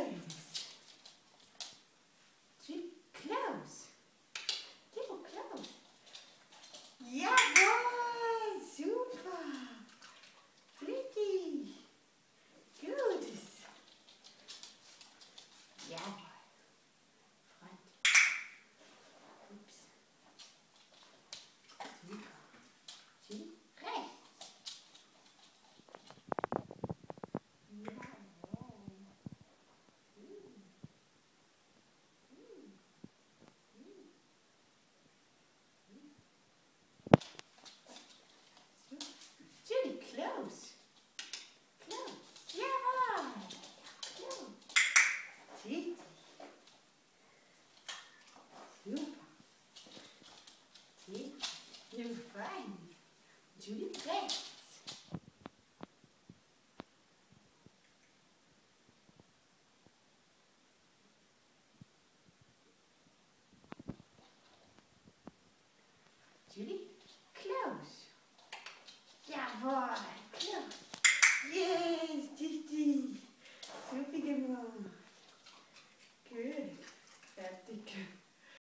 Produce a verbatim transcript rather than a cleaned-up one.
Schönes. Too close. Too close. Jawohl, super. Richtig. Gutes. Jawohl. Front. Ups. Super. Too rechts. Jawohl. Too close. Close. Jawohl. Close. Richtig. Super. Richtig. You're fine. Julie rechts. Julie, close. Jawohl, close. Yes, richtig. Super gemacht. Gut. Fertig.